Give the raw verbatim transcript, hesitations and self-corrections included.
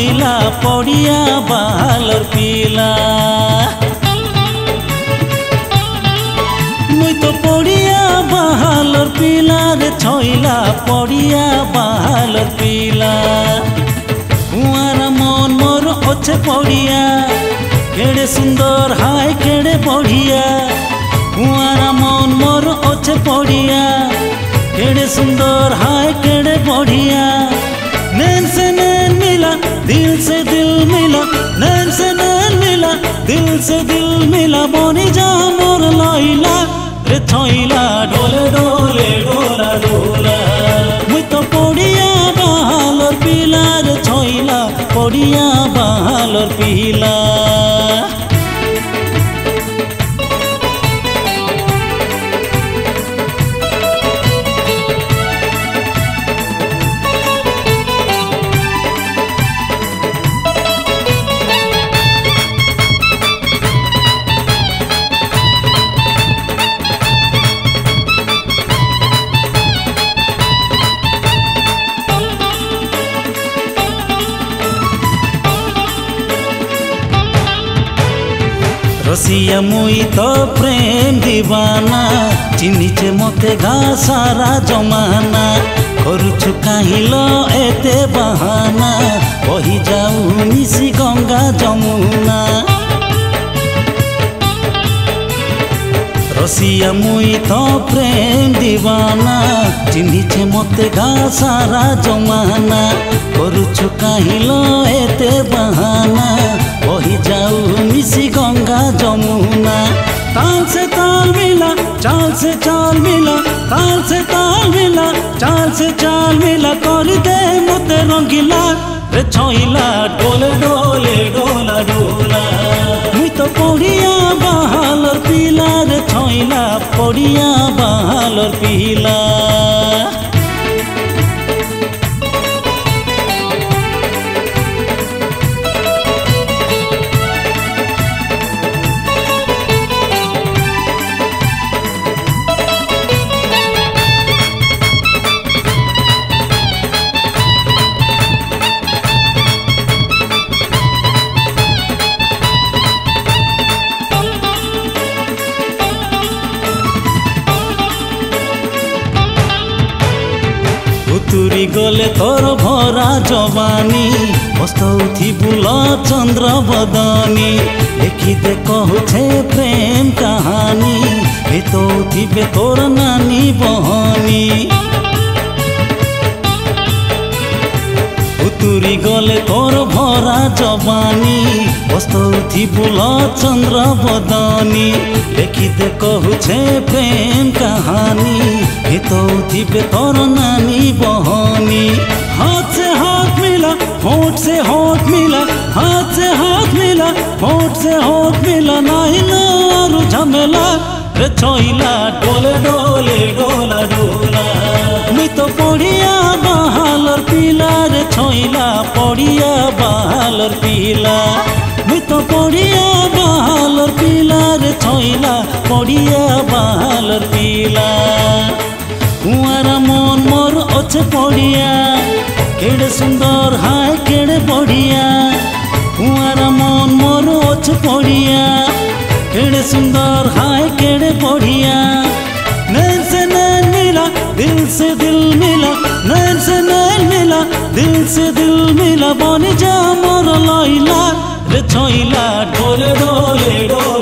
ছইলা পড়িয়া বাহালর পিলা মুই তো পড়িয়া বাহালর পিলা রে ছইলা পড়িয়া বাহালর পিলা কুয়ারা মন মোর অছে পড়িয়া কেড়ে সুন্দর হায় কেড়ে বড়িয়া কুয়ারা মন মোর অছে পড়িয়া केड़े सुंदर हाय केड़े बढ़िया नैन से नैन मिला दिल से दिल मिला नैन से नैन मिला दिल से दिल मिला बनी जा मोर लैला रे छइला डोले डोले डोला डोला मुई तो पड़िया बाहालर पिला रे छइला पड़िया बाहालर पिला रसिया मुई तो प्रेम दीवाना चिन्हिचे मते गा सारा जमाना करुछु काहिलो एते बहाना बही जाऊ मिसी गंगा जमुना रसिया मुई तो प्रेम दीवाना चिन्हिचे मते गा सारा जमाना करुछु काहिलो एते बहाना बही जाऊ मिसी गंगा जमुना ताल से ताल मिला चाल से चाल मिला ताल से ताल मिला चाल से चाल मिला कर दे मते रंगीला रे छइला डोले डोले डोला डोला मुई तो पड़िया बाहालर पिला रे छइला पड़िया बाहालर पिला तुरी गले तोर भरा जवानी बस्तौथी बुल चंद्र बदनी देखी दे कहूछे प्रेम कहानी ए तो थिबे तोर नानी बहनी तुरी गले तोर भरा जवानी बस्तौथी बुल चंद्र बदनी देखी दे कहूछे प्रेम कहानी ए तो थिबे तोर नानी बहनी हाथ से हाथ मिला होठ से होठ मिला हाथ से हाथ मिला होठ से होठ मिला नहीं नारू झमेला रे छइला डोले डोले डोला डोला मुई तो पड़िया बाहालर पिला रे छइला पड़िया बाहालर पिला मुई तो पड़िया बाहालर पिला रे छइला पड़िया बाहालर पिला कुआरा मन मोर अछे पड़िया केड़े सुंदर हाय केड़े बढ़िया कुआरा मन मोर अछे पड़िया केड़े सुंदर हाय केड़े बढ़िया नैन से नैन मिला दिल से दिल मिला नैन से नैन मिला दिल से दिल मिला बनी जा मोर लैला रे छइला डोले डोले डोले